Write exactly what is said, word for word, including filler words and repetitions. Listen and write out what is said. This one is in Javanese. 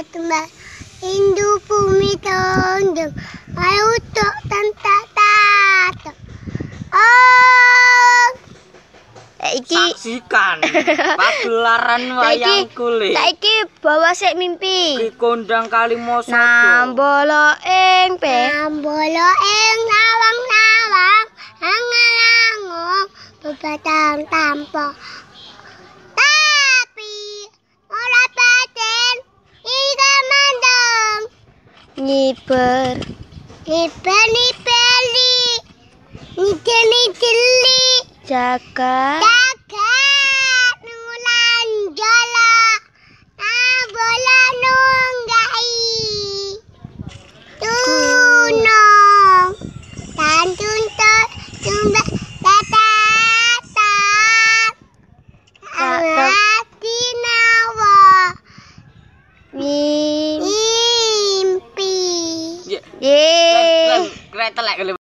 tembak Hindu bumi tonjong ayo tok tantak tato. Oh iki saksikan pagelaran wayang kulit. Saiki bawa sik mimpi. Ki kondang Kalimosado. Nambolo ing pe. Nambolo ing lawang-lawang angalangung bebatang tampo. Tapi ora paten ika mandeng. Nyiber. Nyiber nipeli. Nideli deli. Jaga. Jaga. Nulan jala. Bola nunggai tunong tantun to tumba tatata hati nawa mimpi ye